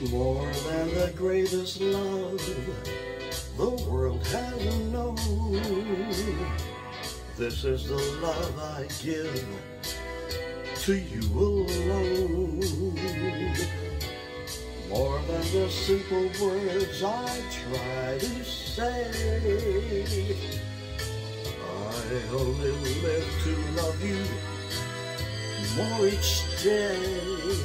More than the greatest love the world has known. This is the love I give to you alone. More than the simple words I try to say, I only live to love you more each day.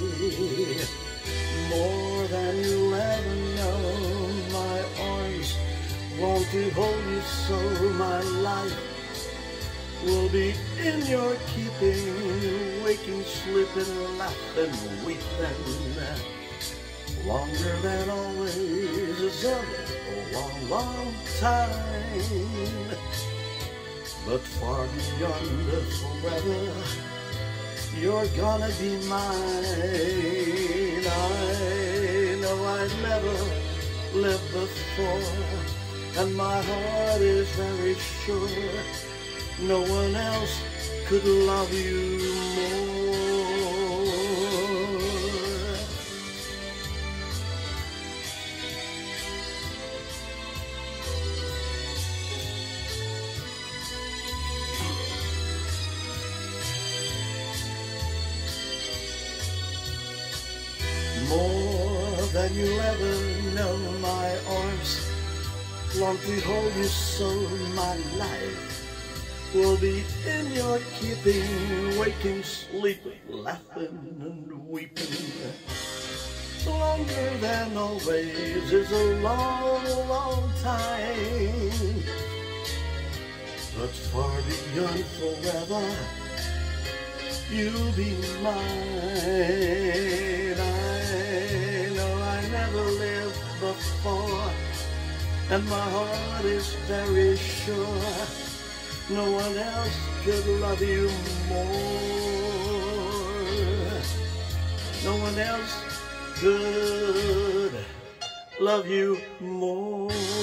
More than you'll ever know, my arms want to hold you so. My life will be in your keeping, waking, sleeping, laughing, weeping. Longer than always is a long, long time, but far beyond forever, you're gonna be mine. I know I've never lived before, and my heart is very sure no one else could love you more. More than you'll ever know, my arms long to hold you so. My life will be in your keeping, waking, sleeping, laughing and weeping. Longer than always is a long, long time, but far beyond forever, you'll be mine. I know I never lived before, and my heart is very sure no one else could love you more. No one else could love you more.